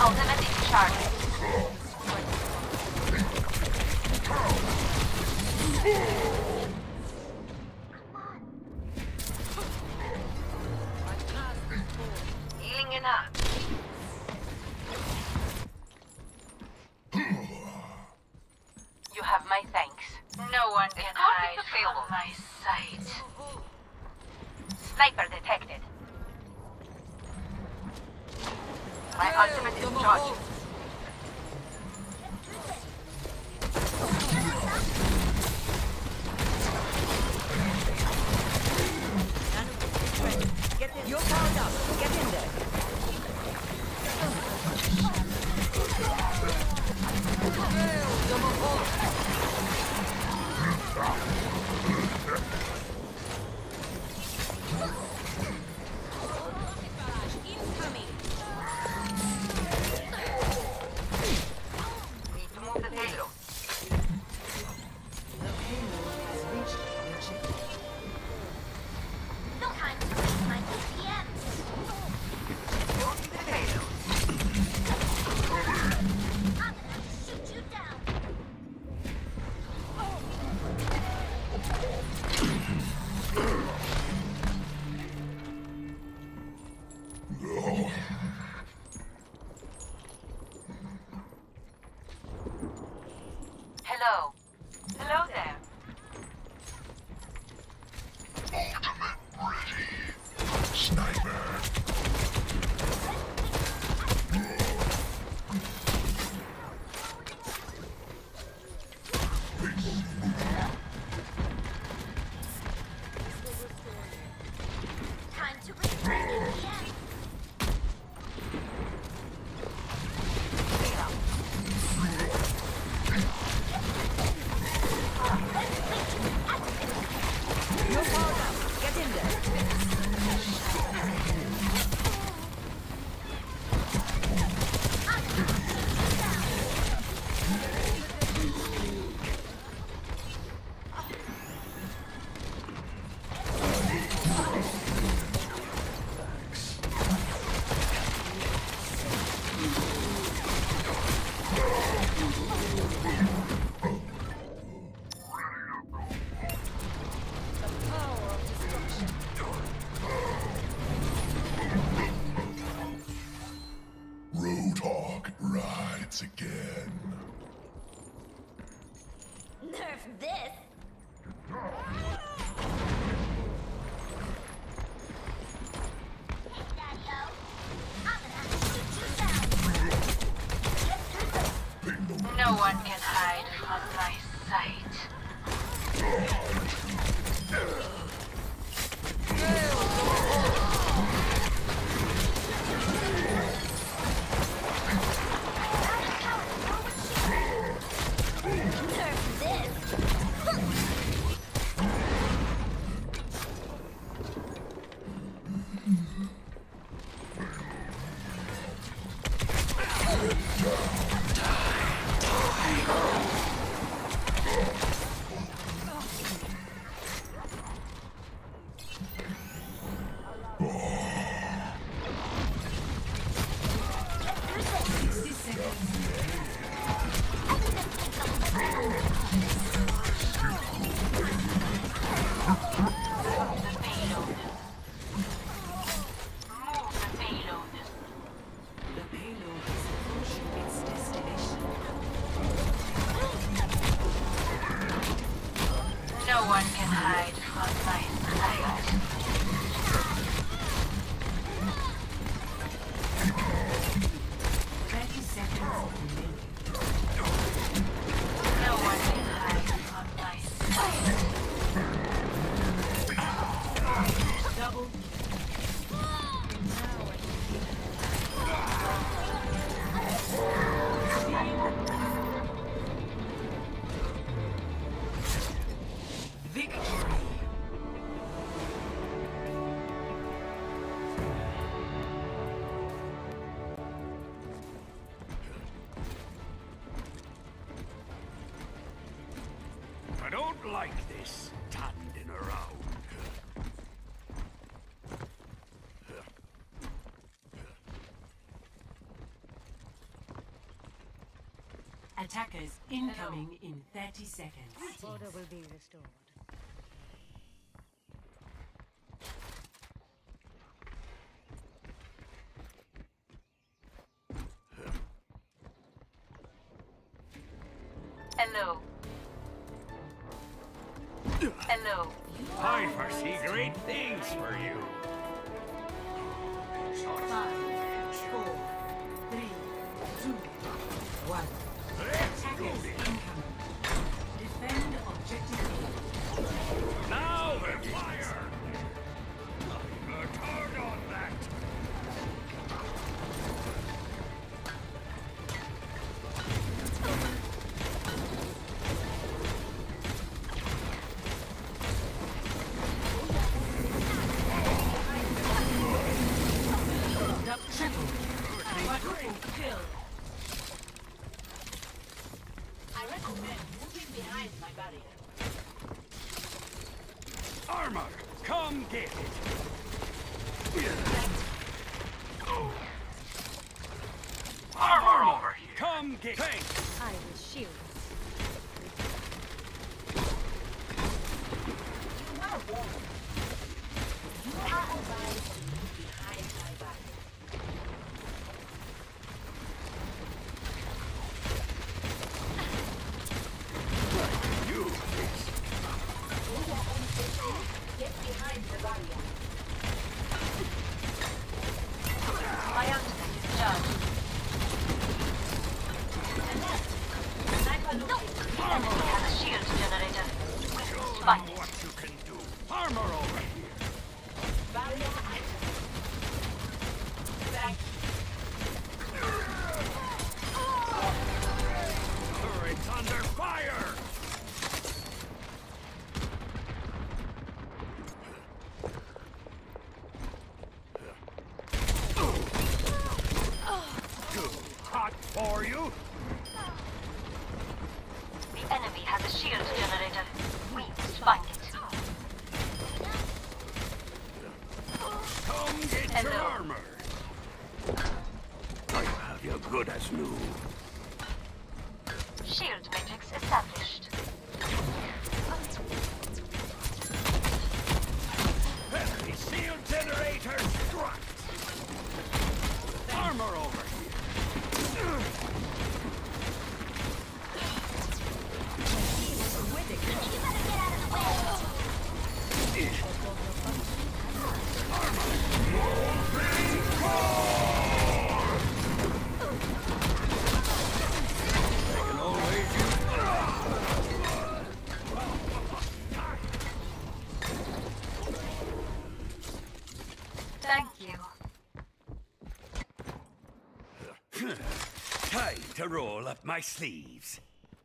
Ultimate is charged. Healing enough. You have my thanks. No one can hide from my sight. Sniper detected. My ultimate is charged. Get in. You're powered up. Get in there. Need to move the payload. No time to waste my DPMs. Move the payload. I'm gonna have to shoot you down. Hello. Hello there. Sniper. Time to bring my DPMs. You're powered up. Get in there. Roadhog rides again. Nerf this. Hey, Daddy-O. I'm gonna have to shoot you down. No one can hide from my sight. Nerf this. No one can hide from my sight. No one can hide from my sight. Double. Victory. I don't like this standing around. Attackers incoming in 30 seconds. Order will be restored. Hello. Hello. I foresee great things for you. 5, 4, 3, 2, 1. Attackers incoming. Defend objective A. Now then, fire! I'm a turn on that. Quadruple kill. I recommend moving behind my barrier. Armor, come get it. Armor over here. Come get thanks. I will shield. You are warned. You are advised to move behind my barrier. You. Get behind the barrier. My ultimate is charged. Sniper located. The enemy has a shield generator. Show Fight them it. what you can do. Armor over here. Barrier item. Thank Turret's under fire. Too hot for you. The enemy has a shield generator. We must find it. Come get your Hello. armor. I have you good as new. Shield matrix established. Heavy shield generator struck. Armor over here. They can always use. Thank you. Time to roll up my sleeves.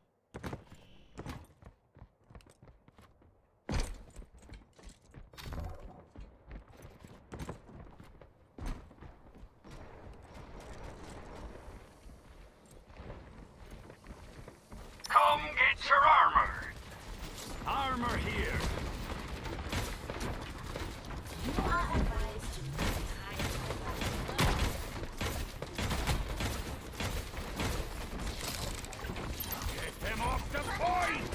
Come get your armor. Armor here. you. are advised to move behind my barrier. Get them off the point.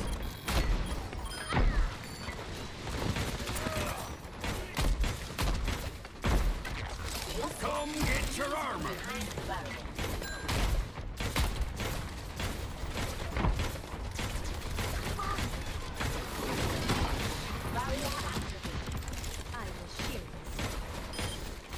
Come get your armor. Behind the barrier. Barrier activated. I will shield this.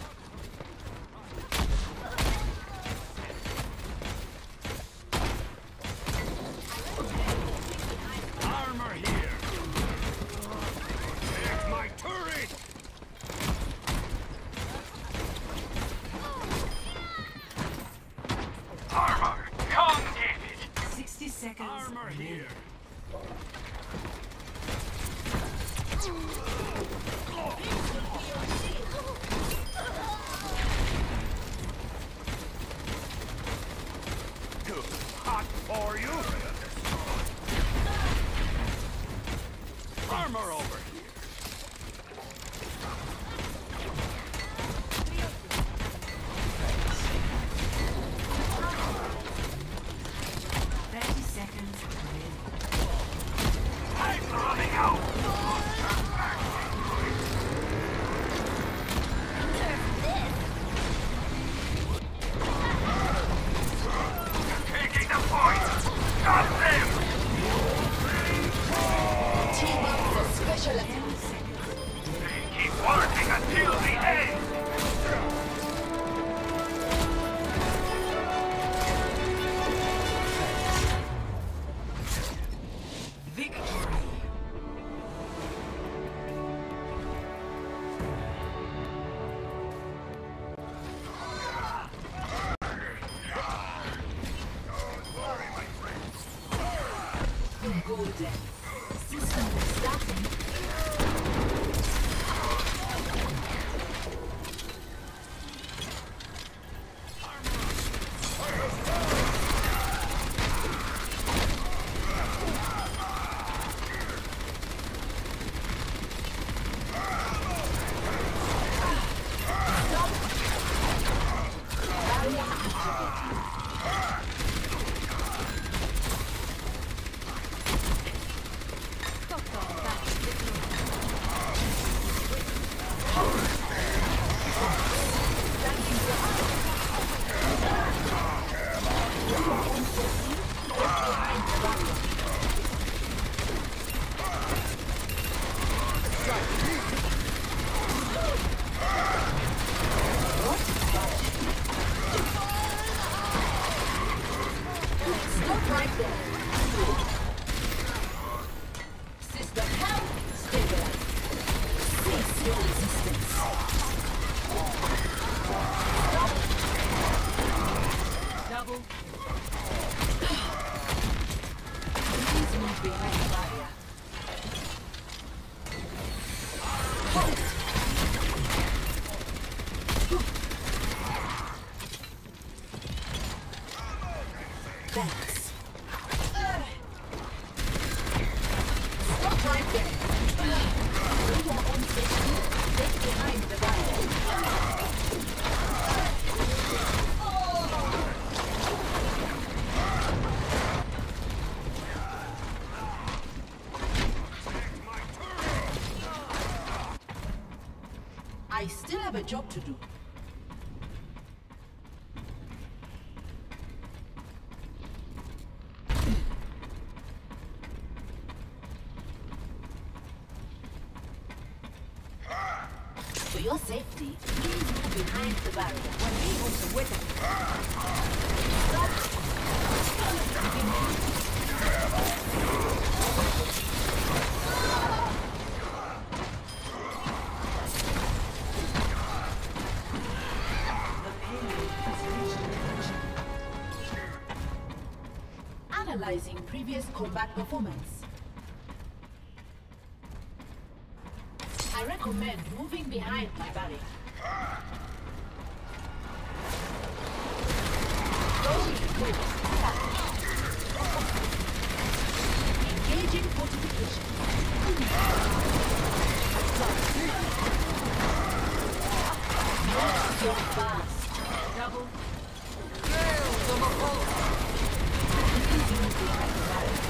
Armor here. Take my turret. Armor, come get it. 60 seconds. Armor here. Too hot for you. Armor over here. Golden. System starting. Thanks. Stop right there. Bring your own safety. Get behind the barrier. I still have a job to do. For your safety, please move behind the barrier. When we also with it. Analyzing previous combat performance. I recommend moving behind my barrier. Engaging fortification. Not so fast. Double. Please move behind the barrier.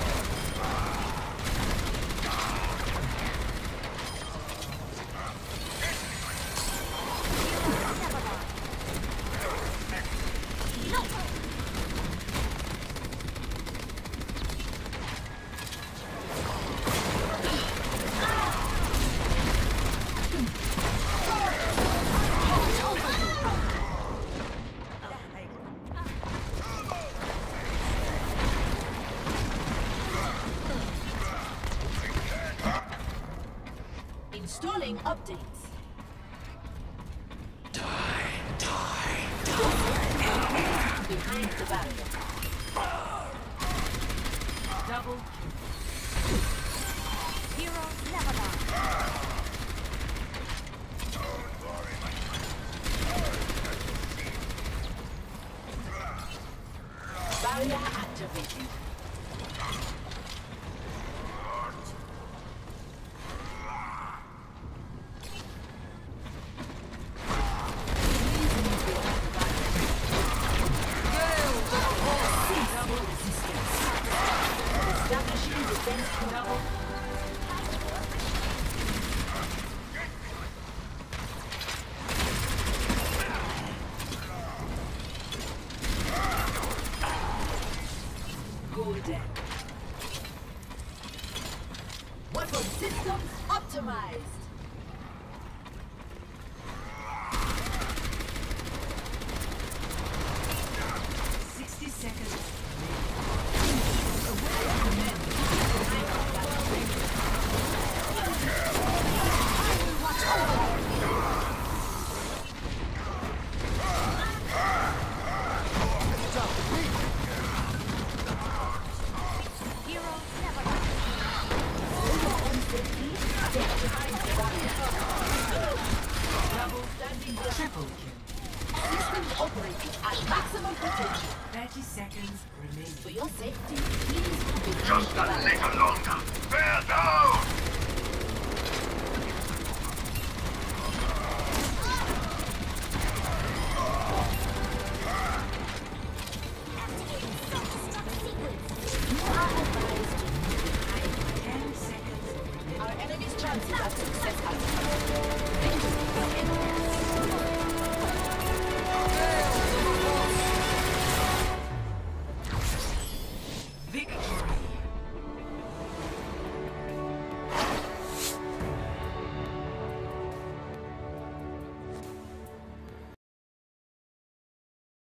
Installing updates. Behind the barrier. Double. Heroes never die. Barrier activated. Golden. Weapon systems optimized. Heroes never die. advantage. 30 seconds remaining. For your safety, please move behind Just the a barrier. little longer. Bear down!